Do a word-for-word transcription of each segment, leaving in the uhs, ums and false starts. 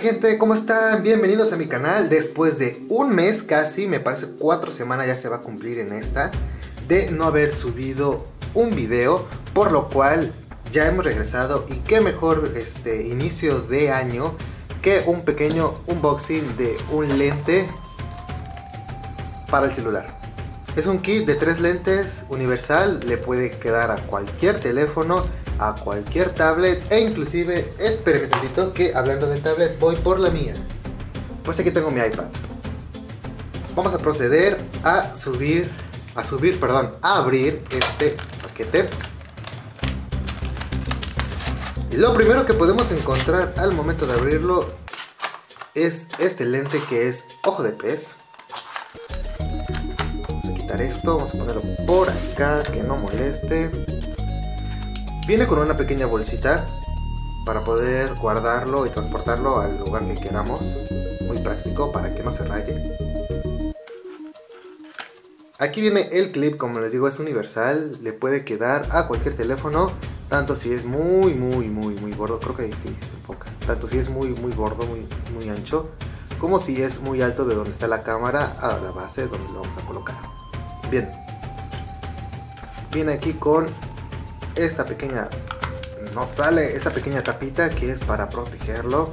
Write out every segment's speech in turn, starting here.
gente, ¿cómo están? Bienvenidos a mi canal. Después de un mes casi, me parece cuatro semanas ya se va a cumplir en esta, de no haber subido un video, por lo cual ya hemos regresado. Y qué mejor este inicio de año que un pequeño unboxing de un lente para el celular. Es un kit de tres lentes universal, le puede quedar a cualquier teléfono, a cualquier tablet, e inclusive, espérenme tantito que hablando de tablet voy por la mía. Pues aquí tengo mi iPad. Vamos a proceder a subir, a subir, perdón, a abrir este paquete. Y lo primero que podemos encontrar al momento de abrirlo es este lente que es ojo de pez. Vamos a quitar esto, vamos a ponerlo por acá que no moleste. Viene con una pequeña bolsita para poder guardarlo y transportarlo al lugar que queramos. Muy práctico para que no se raye. Aquí viene el clip, como les digo, es universal. Le puede quedar a cualquier teléfono, tanto si es muy, muy, muy, muy gordo. Creo que ahí sí se enfoca. Tanto si es muy, muy gordo, muy, muy ancho, como si es muy alto de donde está la cámara a la base donde lo vamos a colocar. Bien. Viene aquí con esta pequeña, no sale, esta pequeña tapita que es para protegerlo.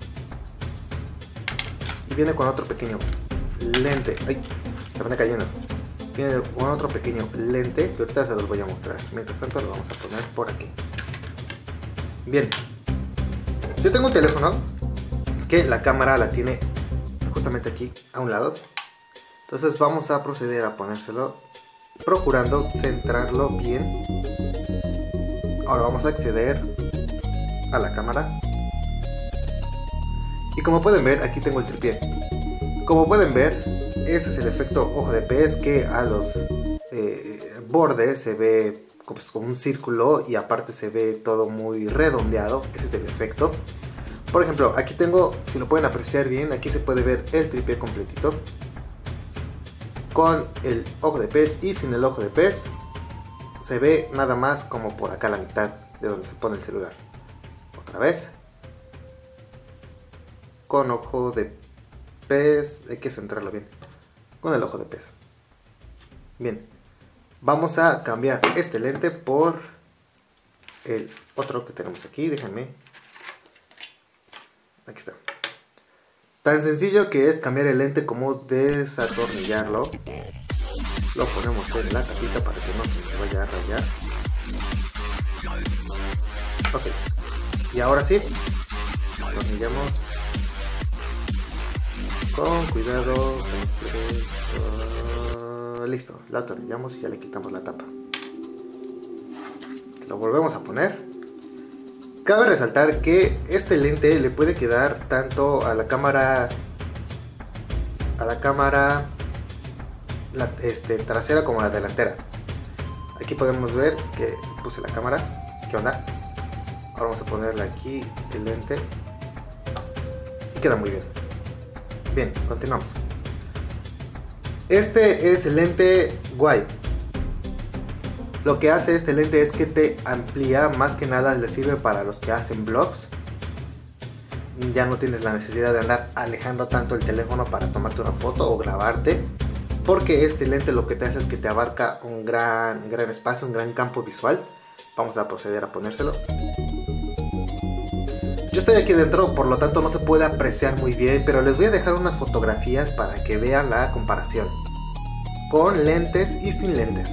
Y viene con otro pequeño lente. Ay, se viene cayendo. Viene con otro pequeño lente que ahorita se los voy a mostrar. Mientras tanto lo vamos a poner por aquí. Bien. Yo tengo un teléfono que la cámara la tiene justamente aquí a un lado. Entonces vamos a proceder a ponérselo, procurando centrarlo bien. Ahora vamos a acceder a la cámara. Y como pueden ver, aquí tengo el tripié. Como pueden ver, ese es el efecto ojo de pez, que a los eh, bordes se ve pues, como un círculo y aparte se ve todo muy redondeado. Ese es el efecto. Por ejemplo, aquí tengo, si lo pueden apreciar bien, aquí se puede ver el tripié completito con el ojo de pez y sin el ojo de pez. Se ve nada más como por acá la mitad de donde se pone el celular. Otra vez. Con ojo de pez. Hay que centrarlo bien. Con el ojo de pez. Bien. Vamos a cambiar este lente por el otro que tenemos aquí. Déjenme. Aquí está. Tan sencillo que es cambiar el lente como desatornillarlo. Lo ponemos en la tapita para que no se nos vaya a rayar. Ok. Y ahora sí. Atornillamos. Con cuidado. Listo. La atornillamos y ya le quitamos la tapa. Lo volvemos a poner. Cabe resaltar que este lente le puede quedar tanto a la cámara. A la cámara. La este, trasera como la delantera. Aquí podemos ver que puse la cámara. ¿Qué onda? Ahora vamos a ponerle aquí el lente y queda muy bien. Bien, continuamos. Este es el lente wide. Lo que hace este lente es que te amplía, más que nada le sirve para los que hacen vlogs. Ya no tienes la necesidad de andar alejando tanto el teléfono para tomarte una foto o grabarte, porque este lente lo que te hace es que te abarca un gran, gran espacio, un gran campo visual. Vamos a proceder a ponérselo. Yo estoy aquí dentro, por lo tanto no se puede apreciar muy bien, pero les voy a dejar unas fotografías para que vean la comparación con lentes y sin lentes.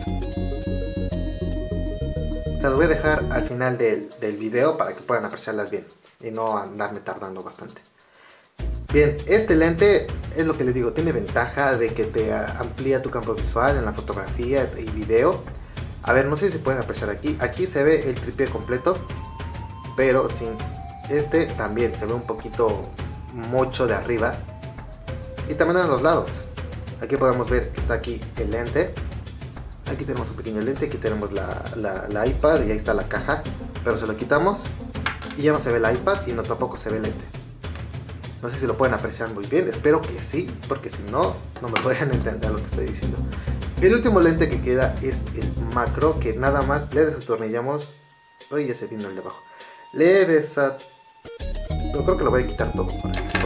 Se los voy a dejar al final del, del video para que puedan apreciarlas bien y no andarme tardando bastante. Bien, este lente es lo que les digo, tiene ventaja de que te amplía tu campo visual en la fotografía y video. A ver, no sé si se pueden apreciar aquí. Aquí se ve el tripié completo, pero sin este también se ve un poquito mucho de arriba. Y también a los lados. Aquí podemos ver que está aquí el lente. Aquí tenemos un pequeño lente, aquí tenemos la, la, la iPad y ahí está la caja. Pero se lo quitamos y ya no se ve el iPad y no tampoco se ve el lente. No sé si lo pueden apreciar muy bien, espero que sí, porque si no, no me pueden entender lo que estoy diciendo. El último lente que queda es el macro, que nada más le desatornillamos. Uy, ya se vino el de abajo. Le desat... Yo creo que lo voy a quitar todo por aquí.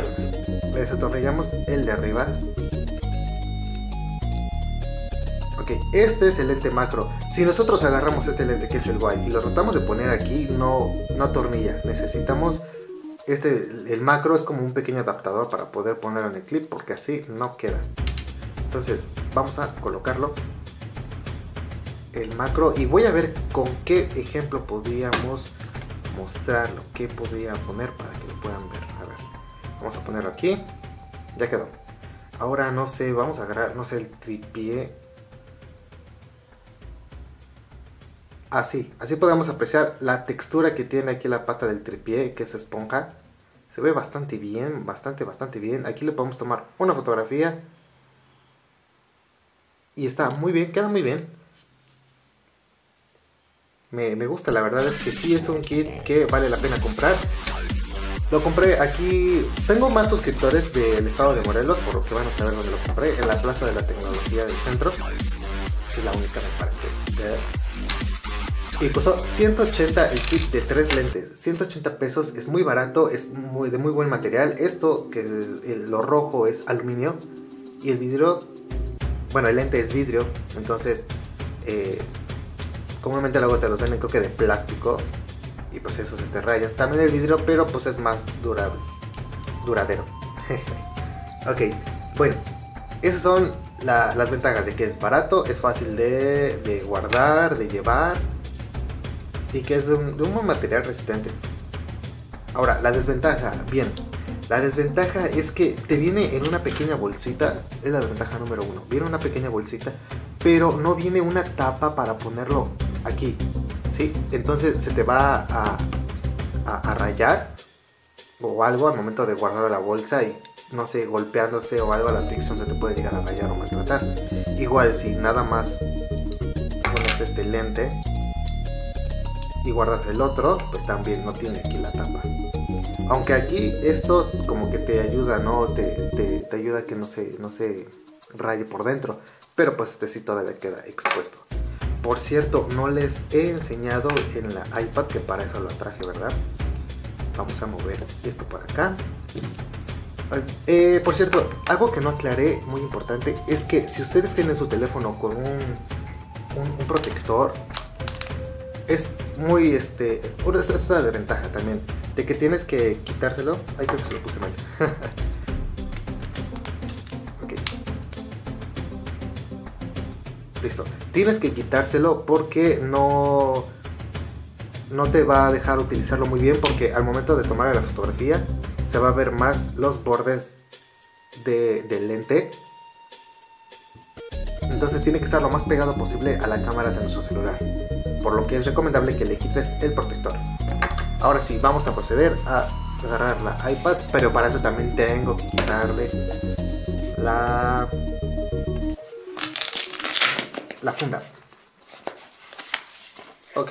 desatornillamos el de arriba. Ok, este es el lente macro. Si nosotros agarramos este lente que es el wide y lo tratamos de poner aquí, no, no atornilla. Necesitamos este, el macro es como un pequeño adaptador para poder ponerlo en el clip, porque así no queda. Entonces vamos a colocarlo el macro y voy a ver con qué ejemplo podríamos mostrarlo, qué podría poner para que lo puedan ver. A ver, vamos a ponerlo aquí, ya quedó. Ahora no sé, vamos a agarrar, no sé, el tripié. Así, así podemos apreciar la textura que tiene aquí la pata del tripié, que es esponja. Se ve bastante bien, bastante, bastante bien. Aquí le podemos tomar una fotografía. Y está muy bien, queda muy bien. Me, me gusta, la verdad es que sí es un kit que vale la pena comprar. Lo compré aquí, tengo más suscriptores del estado de Morelos, por lo que van a saber dónde lo compré. En la Plaza de la Tecnología del Centro. Es la única, me parece. Y costó ciento ochenta el kit de tres lentes. ciento ochenta pesos, es muy barato, es muy, de muy buen material. Esto, que el, lo rojo es aluminio. Y el vidrio, bueno, el lente es vidrio. Entonces, eh, comúnmente luego te los venden creo que de plástico. Y pues eso se te raya. También el vidrio, pero pues es más durable. Duradero. Ok, bueno. Esas son la, las ventajas de que es barato, es fácil de, de guardar, de llevar. Y que es de un, de un buen material resistente. Ahora, la desventaja, bien. La desventaja es que te viene en una pequeña bolsita. Es la desventaja número uno. Viene una pequeña bolsita, pero no viene una tapa para ponerlo aquí, ¿sí? Entonces se te va a, a, a rayar o algo al momento de guardar la bolsa y no sé, golpeándose o algo, la fricción se te puede llegar a rayar o maltratar. Igual si nada más pones este lente y guardas el otro, pues también no tiene aquí la tapa. Aunque aquí esto como que te ayuda, ¿no? Te, te, te ayuda a que no se, no se raye por dentro. Pero pues este sí todavía queda expuesto. Por cierto, no les he enseñado en la iPad, que para eso lo traje, ¿verdad? Vamos a mover esto por acá. Eh, por cierto, algo que no aclaré, muy importante, es que si ustedes tienen su teléfono con un, un, un protector, es muy, este, esto es una desventaja también, de que tienes que quitárselo. Ay, creo que se lo puse mal. Ok. Listo. Tienes que quitárselo porque no, no te va a dejar utilizarlo muy bien, porque al momento de tomar la fotografía se va a ver más los bordes de, del lente. Entonces tiene que estar lo más pegado posible a la cámara de nuestro celular, por lo que es recomendable que le quites el protector. Ahora sí, vamos a proceder a agarrar la iPad, pero para eso también tengo que quitarle la, la funda. Ok.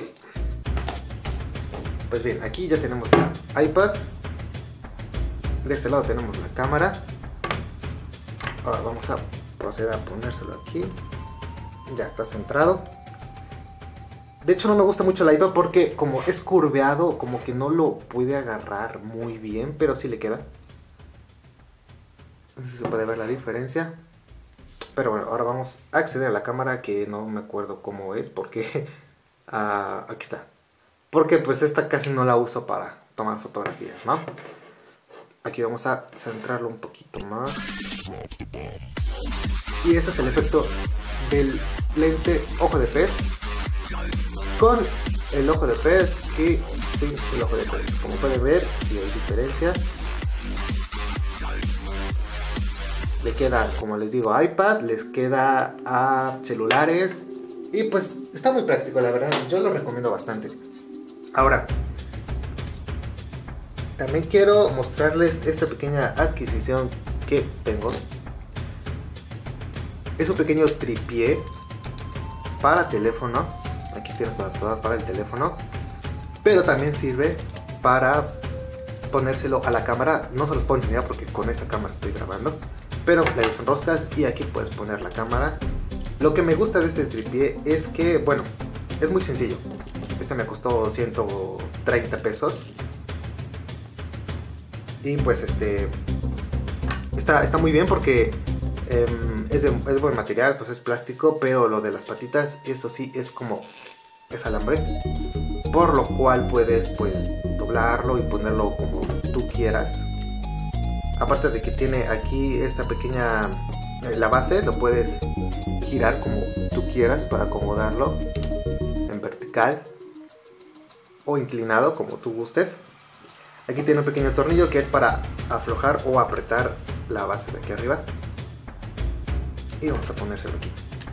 Pues bien, aquí ya tenemos la iPad. De este lado tenemos la cámara. Ahora vamos a proceder a ponérselo aquí. Ya está centrado. De hecho no me gusta mucho la iPad porque como es curveado, como que no lo puede agarrar muy bien, pero sí le queda. No sé si se puede ver la diferencia. Pero bueno, ahora vamos a acceder a la cámara, que no me acuerdo cómo es, porque uh, aquí está. Porque pues esta casi no la uso para tomar fotografías, ¿no? Aquí vamos a centrarlo un poquito más. Y ese es el efecto del lente ojo de pez con el ojo de pez y sin el ojo de pez. Como pueden ver, si hay diferencia. Le queda, como les digo, a iPad, les queda a celulares. Y pues está muy práctico, la verdad. Yo lo recomiendo bastante. Ahora, también quiero mostrarles esta pequeña adquisición que tengo. Es un pequeño tripié para teléfono. Aquí tienes su adaptador para el teléfono, pero también sirve para ponérselo a la cámara. No se los puedo enseñar porque con esa cámara estoy grabando, pero le desenroscas y aquí puedes poner la cámara. Lo que me gusta de este tripié es que, bueno, es muy sencillo. Este me costó ciento treinta pesos. Y pues este Está, está muy bien porque eh, es, de, es buen material, pues es plástico, pero lo de las patitas, esto sí es como, es alambre, por lo cual puedes pues doblarlo y ponerlo como tú quieras. Aparte de que tiene aquí esta pequeña, eh, la base, lo puedes girar como tú quieras para acomodarlo en vertical o inclinado como tú gustes. Aquí tiene un pequeño tornillo que es para aflojar o apretar la base de aquí arriba. Y vamos a ponérselo aquí.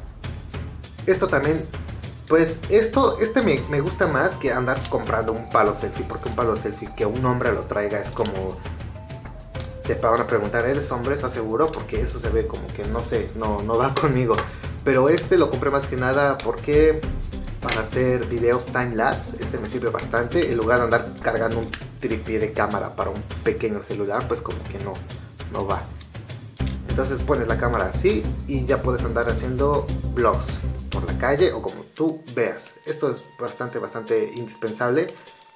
Esto también, pues esto, este me, me gusta más que andar comprando un palo selfie, porque un palo selfie que un hombre lo traiga es como... Te van a preguntar, ¿eres hombre? ¿Estás seguro? Porque eso se ve como que no sé, no, no va conmigo. Pero este lo compré más que nada porque para hacer videos time-lapse, este me sirve bastante. En lugar de andar cargando un tripié de cámara para un pequeño celular, pues como que no, no va. Entonces pones la cámara así y ya puedes andar haciendo vlogs por la calle o como tú veas. Esto es bastante, bastante indispensable.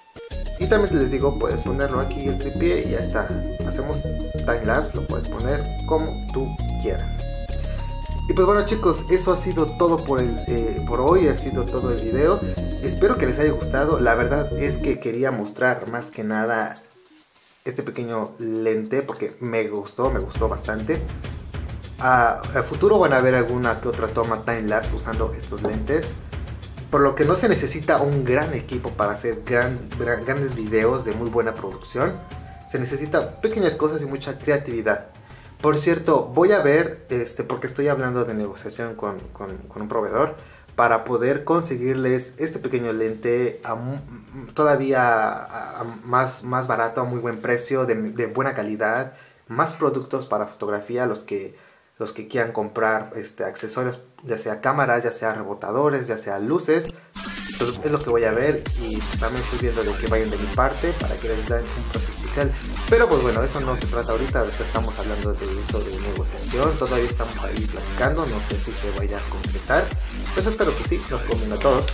Y también les digo, puedes ponerlo aquí el tripié y ya está. Hacemos time-lapse, lo puedes poner como tú quieras. Y pues bueno chicos, eso ha sido todo por, el, eh, por hoy, ha sido todo el video. Espero que les haya gustado. La verdad es que quería mostrar más que nada este pequeño lente porque me gustó, me gustó bastante. A, a futuro van a ver alguna que otra toma time-lapse usando estos lentes. Por lo que no se necesita un gran equipo para hacer gran, gran, grandes videos de muy buena producción. Se necesita pequeñas cosas y mucha creatividad. Por cierto, voy a ver, este, porque estoy hablando de negociación con, con, con un proveedor, para poder conseguirles este pequeño lente a, todavía a, a más, más barato, a muy buen precio, de, de buena calidad, más productos para fotografía, los que, los que quieran comprar este, accesorios, ya sea cámaras, ya sea rebotadores, ya sea luces. Entonces es lo que voy a ver y también estoy viendo de que vayan de mi parte para que les den un precio especial. Pero pues bueno, eso no se trata ahorita, ahorita estamos hablando de eso de negociación, todavía estamos ahí platicando, no sé si se vaya a concretar. Pues espero que sí, nos conviene a todos.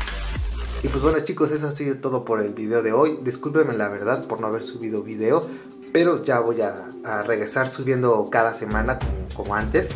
Y pues bueno chicos, eso ha sido todo por el video de hoy. Discúlpenme la verdad por no haber subido video, pero ya voy a, a regresar subiendo cada semana como, como antes.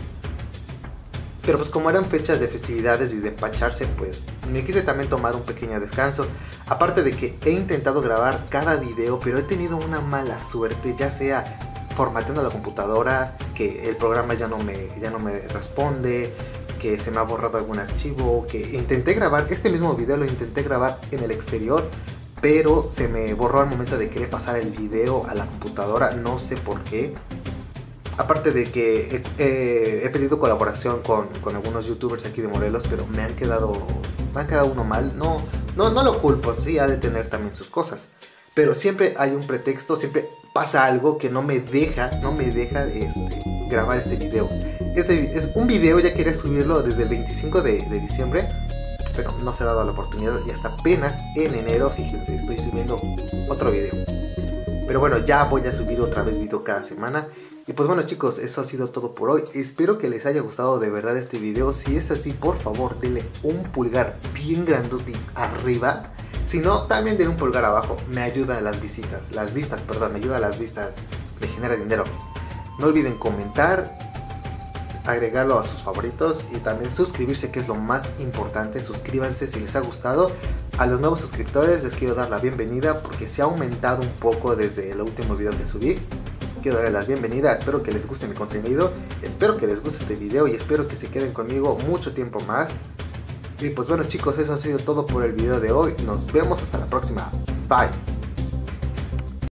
Pero pues como eran fechas de festividades y de empacharse, pues me quise también tomar un pequeño descanso. Aparte de que he intentado grabar cada video, pero he tenido una mala suerte, ya sea formateando la computadora, que el programa ya no me, ya no me responde, que se me ha borrado algún archivo, que intenté grabar, este mismo video lo intenté grabar en el exterior, pero se me borró al momento de querer pasar el video a la computadora, no sé por qué. Aparte de que he, he, he pedido colaboración con, con algunos youtubers aquí de Morelos, pero me han quedado, me han quedado uno mal. No, no, no lo culpo, sí ha de tener también sus cosas. Pero siempre hay un pretexto, siempre pasa algo que no me deja, no me deja este, grabar este video. Este es un video, ya quería subirlo desde el veinticinco de, de diciembre, pero no se ha dado la oportunidad y hasta apenas en enero, fíjense, estoy subiendo otro video. Pero bueno, ya voy a subir otra vez video cada semana. Y pues bueno chicos, eso ha sido todo por hoy. Espero que les haya gustado de verdad este video. Si es así, por favor denle un pulgar bien grandote arriba. Si no, también denle un pulgar abajo. Me ayuda a las visitas, las vistas, perdón, me ayuda a las vistas. Me genera dinero. No olviden comentar, agregarlo a sus favoritos y también suscribirse, que es lo más importante. Suscríbanse si les ha gustado. A los nuevos suscriptores les quiero dar la bienvenida porque se ha aumentado un poco desde el último video que subí. Quiero darles la bienvenida, espero que les guste mi contenido, espero que les guste este video y espero que se queden conmigo mucho tiempo más. Y pues bueno chicos, eso ha sido todo por el video de hoy, nos vemos hasta la próxima, bye.